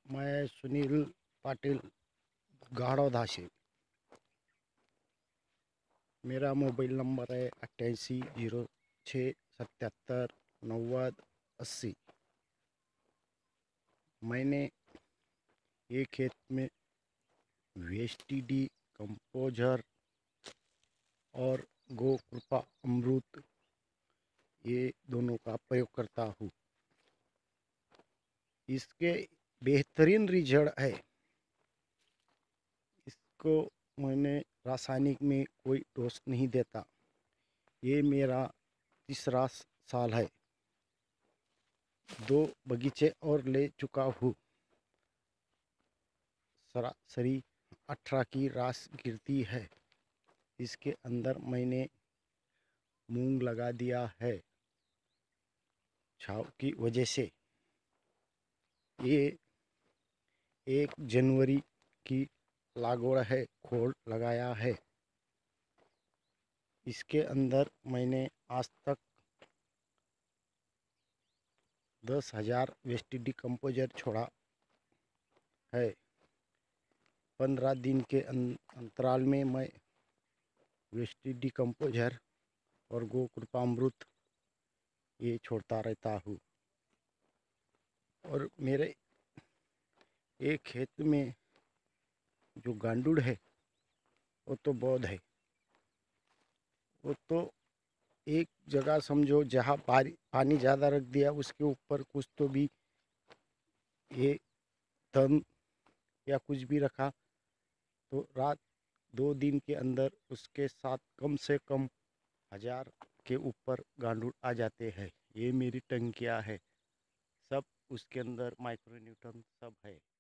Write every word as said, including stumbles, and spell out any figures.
मैं सुनील पाटिल गाड़ौदा से। मेरा मोबाइल नंबर है अट्ठासी जीरो छः सतहत्तर नव्वद अस्सी। मैंने एक खेत में वेस्टिडी कंपोजर और गो कृपा अमृत ये दोनों का प्रयोग करता हूँ। इसके बेहतरीन रिजल्ट है। इसको मैंने रासायनिक में कोई डोज नहीं देता। ये मेरा तीसरा साल है। दो बगीचे और ले चुका हूँ। सरासरी अठारह की रास गिरती है। इसके अंदर मैंने मूंग लगा दिया है छाव की वजह से। ये एक जनवरी की लागवड़ है, खोल लगाया है। इसके अंदर मैंने आज तक दस हजार वेस्टिडी कंपोजर छोड़ा है। पंद्रह दिन के अंतराल में मैं वेस्टिडी कंपोजर और गो कृपामृत ये छोड़ता रहता हूँ। और मेरे एक खेत में जो गांडूड़ है वो तो बहुत है। वो तो एक जगह समझो जहाँ पानी ज़्यादा रख दिया उसके ऊपर कुछ तो भी ये तन या कुछ भी रखा तो रात दो दिन के अंदर उसके साथ कम से कम हजार के ऊपर गांडूड़ आ जाते हैं। ये मेरी टंकियाँ है, सब उसके अंदर माइक्रो न्यूटन सब है।